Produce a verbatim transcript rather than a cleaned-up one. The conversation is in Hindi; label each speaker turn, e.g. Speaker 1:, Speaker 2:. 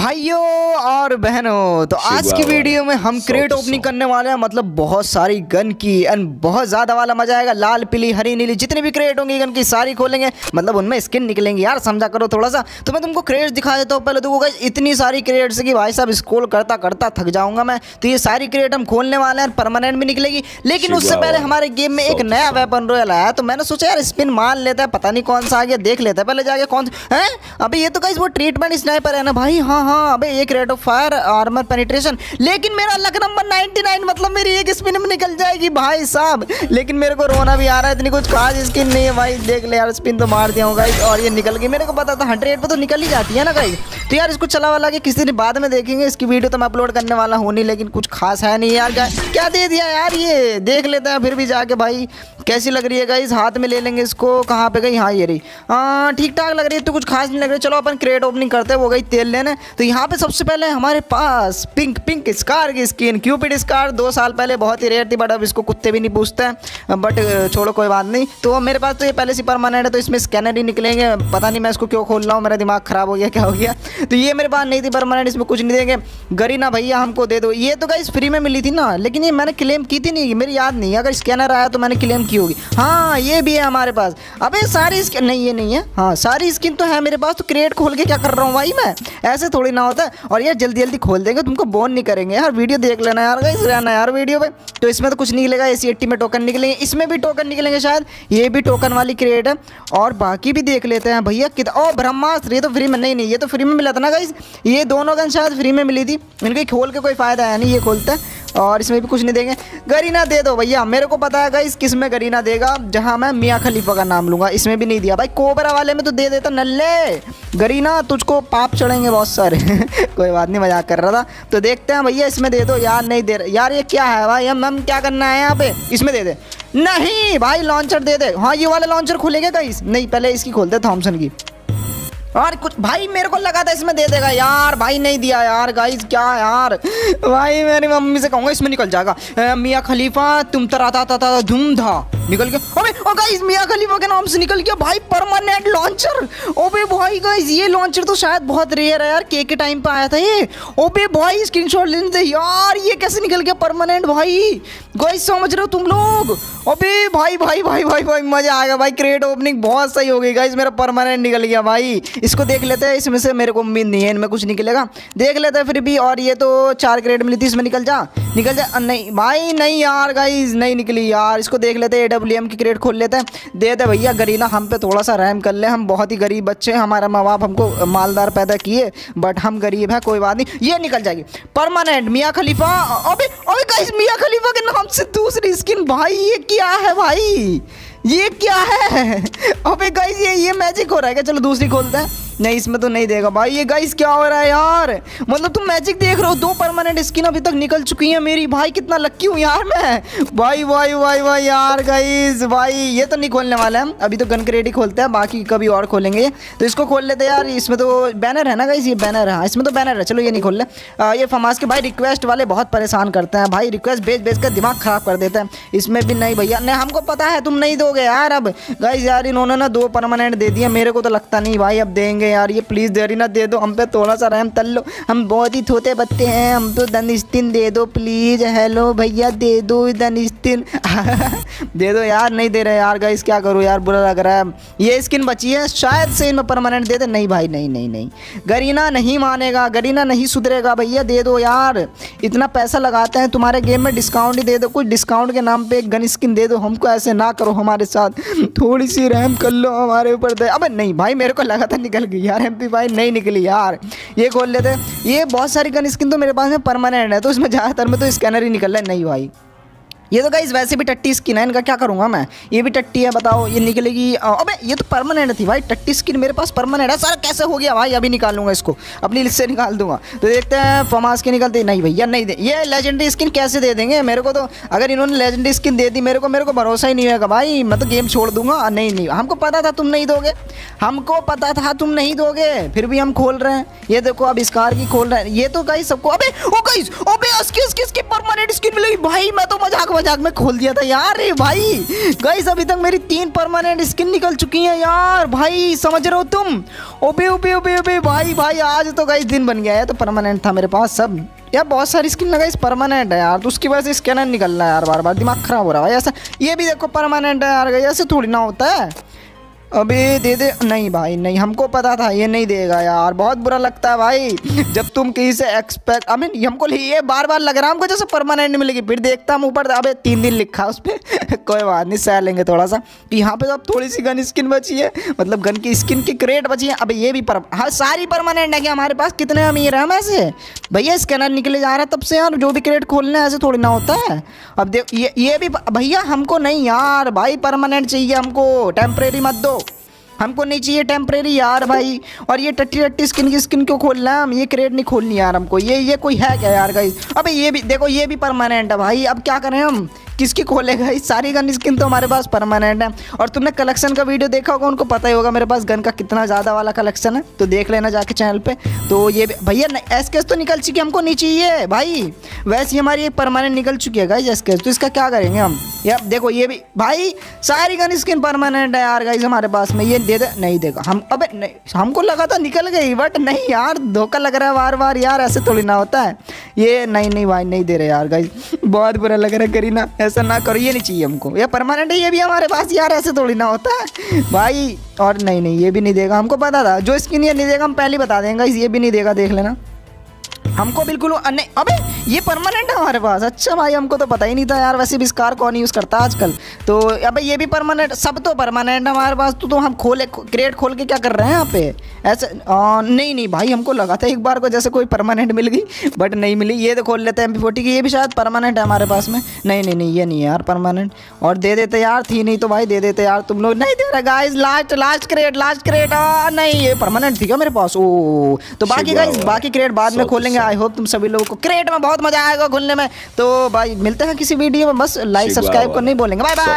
Speaker 1: भाइयों और बहनों, तो आज की वीडियो में हम क्रेट ओपनिंग करने वाले हैं। मतलब बहुत सारी गन की एंड बहुत ज़्यादा वाला मजा आएगा। लाल पीली हरी नीली जितनी भी क्रेट होंगी गन की सारी खोलेंगे। मतलब उनमें स्किन निकलेंगी यार, समझा करो थोड़ा सा। तो मैं तुमको क्रेट्स दिखा देता हूँ। पहले देखो गाइस, इतनी सारी क्रेट्स की भाई साहब स्क्रॉल करता करता थक जाऊंगा मैं। तो ये सारी क्रेट हम खोलने वाले हैं, परमानेंट भी निकलेगी। लेकिन उससे पहले हमारे गेम में एक नया वेपन रॉयल आया, तो मैंने सोचा यार स्पिन मार लेता है, पता नहीं कौन सा आ गया, देख लेता है पहले जाके कौन है। अभी ये तो गाइस वो ट्रीटमेंट स्नाइपर है ना भाई। हाँ हाँ, अबे एक rate of fire armour penetration. लेकिन मेरा लक नंबर निन्यानवे, मतलब मेरी एक स्पिन में निकल जाएगी भाई साहब। लेकिन मेरे को रोना भी आ रहा है, इतनी कुछ खास स्किन नहीं है भाई। देख ले यार, स्पिन तो मार दिया होगा और ये निकल गई। मेरे को पता था हंड्रेड पे तो निकल ही जाती है ना गाइस। तो यार इसको चला वाला के किसी दिन बाद में देखेंगे। इसकी वीडियो तो मैं अपलोड करने वाला हूँ नहीं, लेकिन कुछ खास है नहीं यार। क्या दे दिया यार, ये देख लेते हैं फिर भी जाके भाई कैसी लग रही है गाइस। हाथ में ले लेंगे इसको। कहाँ पे गई? हाँ ये रही। हाँ ठीक ठाक लग रही है, तो कुछ खास नहीं लग रही। चलो अपन क्रेट ओपनिंग करते हैं। वो गई तेल लेने। तो यहाँ पे सबसे पहले हमारे पास पिंक पिंक स्कार की स्किन, क्यूपिड स्कार। दो साल पहले बहुत ही रेयर थी, बट अब इसको कुत्ते भी नहीं पूछते हैं। बट छोड़ो कोई बात नहीं। तो मेरे पास तो ये पहले से परमानेंट है, तो इसमें स्कैनर ही निकलेंगे। पता नहीं मैं इसको क्यों खोल रहा हूँ, मेरा दिमाग खराब हो गया क्या हो गया। तो ये मेरे पास नहीं थी परमानेंट, इसमें कुछ नहीं देंगे। गरीना भैया हमको दे दो। ये तो गाइस फ्री में मिली थी ना, लेकिन ये मैंने क्लेम की थी नहीं, मेरी याद नहीं है। अगर स्कैनर आया तो मैंने क्लेम की होगी। हाँ ये भी है हमारे पास। अबे सारी स्किन नहीं, ये नहीं है। हाँ सारी स्किन तो है मेरे पास। तो क्रिएट खोल के क्या कर रहा हूँ भाई मैं, ऐसे थोड़ी ना होता है। और यार जल्दी जल्दी खोल देंगे, तुमको बोन नहीं करेंगे यार। वीडियो देख लेना यार गाइस, रहना यार वीडियो पे। तो इसमें तो कुछ नहीं निकलेगा। एसी एट्टी में टोकन निकलेंगे, इसमें भी टोकन निकलेंगे शायद। ये भी टोकन वाली क्रिएट है। और बाकी भी देख लेते हैं भैया। कित ओ ब्रह्मास्त्र, ये तो फ्री में नहीं नहीं ये तो फ्री में मिला था ना गाइस। ये दोनों गन शायद फ्री में मिली थी। इनके खोल के कोई फायदा है नहीं, ये खोलते हैं। और इसमें भी कुछ नहीं देंगे। गरीना दे दो भैया, मेरे को पता है गाइस किस में गरीना देगा, जहां मैं मियां खलीफा का नाम लूंगा। इसमें भी नहीं दिया भाई। कोबरा वाले में तो दे देता नल्ले। गरीना तुझको पाप चढ़ेंगे बहुत सारे। कोई बात नहीं, मजाक कर रहा था। तो देखते हैं भैया, इसमें दे दो यार। नहीं दे रहे यार, ये क्या है भाई, हम हम क्या करना है यहाँ पे। इसमें दे दे। नहीं भाई लॉन्चर दे दे। हाँ ये वाला लॉन्चर खुलेगा गाइस। नहीं पहले इसकी खोलते थॉमसन की। और कुछ भाई मेरे को लगा था इसमें दे देगा यार, भाई नहीं दिया यार गाइस। क्या यार भाई, मेरी मम्मी से कहूँगा इसमें निकल जाएगा। मियां खलीफा तुम तराता था धूम धा निकल गया। अबे ओ गाइस, मियां खलीफा के नाम से निकल गया भाई परमानेंट लॉन्चर। ओबे भाई गाइस, ये लॉन्चर तो शायद बहुत रेयर है यार। के के टाइम पे आया था ये। ओबे भाई स्क्रीनशॉट लेने थे यार। ये कैसे निकल गया परमानेंट भाई गाइस, समझ रहे हो तुम लोग। अबे भाई भाई भाई भाई भाई मजा आ गया भाई। क्रेट ओपनिंग बहुत सही हो गई गाइस, मेरा परमानेंट निकल गया भाई। इसको देख लेते हैं, इसमें से मेरे को उम्मीद नहीं है इनमें कुछ निकलेगा। देख लेते हैं फिर भी। और ये तो चार क्रेट मिली थी, इसमें निकल जा निकल जा। नहीं भाई नहीं यार गाइस, नहीं निकली यार। इसको देख लेते हैं, एडब्ल्यू एम की क्रेट खोल लेते हैं। दे दे भैया गरीना, हम पे थोड़ा सा रहम कर ले। हम बहुत ही गरीब बच्चे हैं, हमारा माँ बाप हमको मालदार पैदा किए, बट हम गरीब हैं। कोई बात नहीं, ये निकल जाएगी परमानेंट मियां खलीफा। अबे अबे गाइस, मियां खलीफा के नाम से दूसरी स्किन भाई। ये क्या है भाई, ये क्या है। अबे गाइस ये ये मैजिक हो रहा है क्या। चलो दूसरी खोलते हैं। नहीं इसमें तो नहीं देगा भाई। ये गाइस क्या हो रहा है यार, मतलब तुम मैजिक देख रहे हो। दो परमानेंट स्किन अभी तक निकल चुकी है मेरी भाई। कितना लक्की हूँ यार मैं भाई भाई भाई भाई यार गाइस। भाई ये तो नहीं खोलने वाला है हम, अभी तो गन क्रेट ही खोलते हैं, बाकी कभी और खोलेंगे। तो इसको खोल लेते हैं यार। इसमें तो बैनर है ना गाइस, ये बैनर है। इसमें तो बैनर है, चलो ये नहीं खोल ले। आ, ये फमास के भाई रिक्वेस्ट वाले बहुत परेशान करते हैं भाई। रिक्वेस्ट भेज भेज कर दिमाग खराब कर देते हैं। इसमें भी नहीं भैया, नहीं हमको पता है तुम नहीं दोगे यार। अब गाइस यार इन्होंने ना दो परमानेंट दे दिए, मेरे को तो लगता नहीं भाई अब देंगे यार। ये प्लीज़ गरीना दे दो, हम पे थोड़ा सा रहम तल लो। हम बहुत ही छोटे बच्चे हैं, हम तो दनिस्तिन दे दो प्लीज़। हेलो भैया दे दो दनिस्तिन। दे दो यार, नहीं दे रहे यार गाइस, क्या करूँ यार, बुरा लग रहा है। ये स्किन बची है शायद से इनमें परमानेंट दे दे। नहीं भाई नहीं नहीं नहीं, गरीना नहीं मानेगा, गरीना नहीं सुधरेगा भैया। दे दो यार, इतना पैसा लगाते हैं तुम्हारे गेम में, डिस्काउंट ही दे दो। कुछ डिस्काउंट के नाम पे एक गन स्किन दे दो हमको। ऐसे ना करो हमारे साथ, थोड़ी सी रहम कर लो हमारे ऊपर। अब नहीं भाई, मेरे को लगा था निकल गई यार एमपी भाई, नहीं निकली यार। ये खोल लेते। ये बहुत सारी गन स्किन तो मेरे पास में परमानेंट है, तो इसमें ज़्यादातर में तो स्कैनर ही निकल रहा है। नहीं भाई ये तो गाइस वैसे भी टट्टी स्किन है, इनका क्या करूँगा मैं। ये भी टट्टी है, बताओ ये निकलेगी। अबे ये तो परमानेंट थी भाई, टट्टी स्किन मेरे पास परमानेंट है। सारा कैसे हो गया भाई, अभी निकाल लूँगा इसको, अपनी लिस्ट से निकाल दूंगा। तो देखते हैं फमास के निकलते। नहीं भैया नहीं दे। ये लेजेंडरी स्किन कैसे दे देंगे मेरे को। तो अगर इन्होंने लेजेंडरी स्किन दे दी मेरे को, मेरे को भरोसा ही नहीं होगा भाई। मैं तो गेम छोड़ दूंगा। नहीं नहीं, हमको पता था तुम नहीं दोगे, हमको पता था तुम नहीं दोगे, फिर भी हम खोल रहे हैं। ये देखो अब स्कार की खोल रहे हैं। ये तो गाइस सबको। अबे ओ गाइस, अबे इसकी इसकी इसकी परमानेंट स्किन मिलेगी भाई। मैं तो मजाक मजाक में खोल दिया था यार। रे भाई गाइस अभी तक मेरी तीन परमानेंट स्किन निकल चुकी हैं यार। भाई समझ रहे हो तुम? ओबे ओबे ओबे ओबे भाई भाई आज तो गाइस दिन बन गया है। तो परमानेंट था मेरे पास सब यार, बहुत सारी स्किन लगा इस परमानेंट है यार। तो उसकी वजह से स्कैनर निकल रहा है यार, बार बार दिमाग खराब हो रहा है ऐसा। ये भी देखो परमानेंट है यार, ऐसे थोड़ी ना होता है। अबे दे दे। नहीं भाई नहीं, हमको पता था ये नहीं देगा यार। बहुत बुरा लगता है भाई जब तुम कहीं से एक्सपेक्ट आई मीन हमको ये बार बार लग रहा है हमको जैसे परमानेंट मिलेगी। फिर देखता हम ऊपर, अबे तीन दिन लिखा उस पर कोई बात नहीं, सह लेंगे थोड़ा सा। तो यहाँ पे तो अब थोड़ी सी गन स्किन बची है, मतलब गन की स्किन की क्रेट बची है। अब ये भी पर हाँ सारी परमानेंट है कि हमारे पास। कितने अमीर है हम ऐसे भैया। स्कैनर निकले जा रहा है तब से यार, जो भी क्रेट खोलने ऐसे थोड़ी ना होता है। अब देख ये ये भी भैया हमको नहीं यार भाई, परमानेंट चाहिए हमको, टेम्परेरी मत दो। हमको नहीं चाहिए टेम्परेरी यार भाई। और ये टट्टी टट्टी स्किन की स्किन क्यों खोलना है? हम ये क्रेट नहीं खोलनी यार हमको। ये ये कोई है क्या यार गाइस? अबे ये भी देखो, ये भी परमानेंट है भाई। अब क्या करें हम, किसकी खोलेगा? इस सारी गन स्किन तो हमारे पास परमानेंट है। और तुमने कलेक्शन का वीडियो देखा होगा, उनको पता ही होगा मेरे पास गन का कितना ज़्यादा वाला कलेक्शन है। तो देख लेना जाके चैनल पे। तो ये भैया एसकेस तो निकल चुकी है, हमको नहीं चाहिए भाई। वैसे ही हमारी एक परमानेंट निकल चुकी है गाइस एसकेस। तो इसका क्या करेंगे हम? यार देखो ये भी भाई सारी गन स्किन परमानेंट है यार गाइस हमारे पास में। ये दे दे, नहीं देगा हम। अबे नहीं, हमको लगा था निकल गई, बट नहीं यार, धोखा लग रहा है बार बार यार। ऐसे थोड़ी ना होता है ये। नहीं नहीं भाई नहीं दे रहे यार गाइस, बहुत बुरा लग रहा है। करीना ऐसा ना करो, ये नहीं चाहिए हमको। ये परमानेंट है ये भी हमारे पास यार, ऐसे थोड़ी ना होता है भाई। और नहीं नहीं ये भी नहीं देगा, हमको पता था जो स्किन ये नहीं देगा हम पहले ही बता देंगे। ये भी नहीं देगा, देख लेना हमको बिल्कुल नहीं। अबे ये परमानेंट है हमारे पास। अच्छा भाई हमको तो पता ही नहीं था यार। वैसे भी स्कार कौन यूज़ करता है आजकल। तो अबे ये भी परमानेंट, सब तो परमानेंट है हमारे पास। तो, तो हम खोले क्रेट खोल के क्या कर रहे हैं यहाँ पे ऐसे? आ, नहीं नहीं भाई हमको लगा था एक बार को जैसे कोई परमानेंट मिल गई, बट नहीं मिली। ये तो खोल लेते हैं एम पी फोर्टी की, ये भी शायद परमानेंट है हमारे पास में। नहीं नहीं नहीं ये नहीं है यार परमानेंट। और दे देते यार, थी नहीं तो भाई दे देते यार। तुम लोग नहीं दे रहे guys. Last last crate last crate नहीं ये परमानेंट थी क्या मेरे पास? ओ तो बाकी गाइस बाकी क्रेट बाद में खोलेंगे। आई होप तुम सभी लोगों को क्रेट में बहुत मजा आएगा खोलने में। तो भाई मिलते हैं किसी वीडियो में। बस लाइक सब्सक्राइब को नहीं बोलेंगे। Bye bye.